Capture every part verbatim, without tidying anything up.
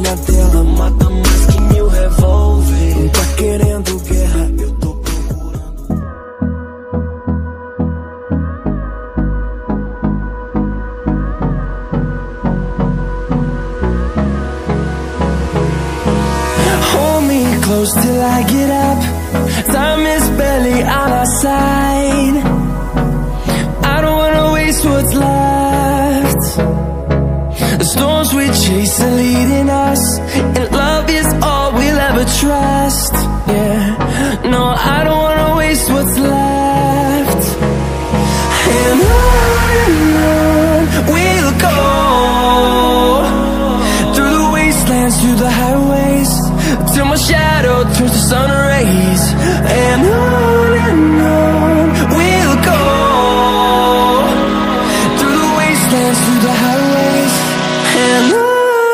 na tela mata mais que mil revólver. Não tá querendo guerra, eu tô procurando. Hold me close till I get up. Time is barely on our side. I don't wanna waste what's left. The storms we chase are leading us, and love is all we'll ever trust. Yeah, no, I don't wanna waste what's left. And on and on we'll go, through the wastelands, through the highways, till my shadow turns to sun rays. And on and on we'll go, through the wastelands, through the highways, and on.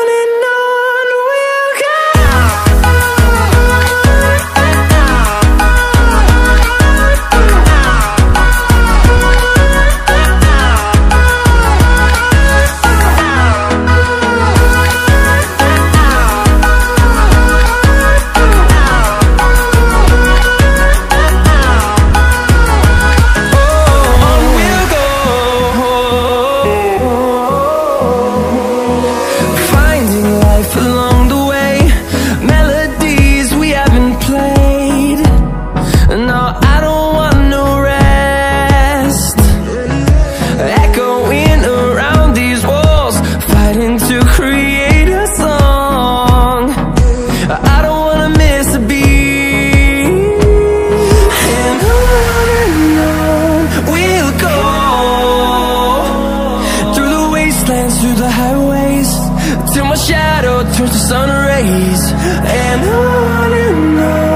Through the highways, till my shadow turns to sun rays. And on and on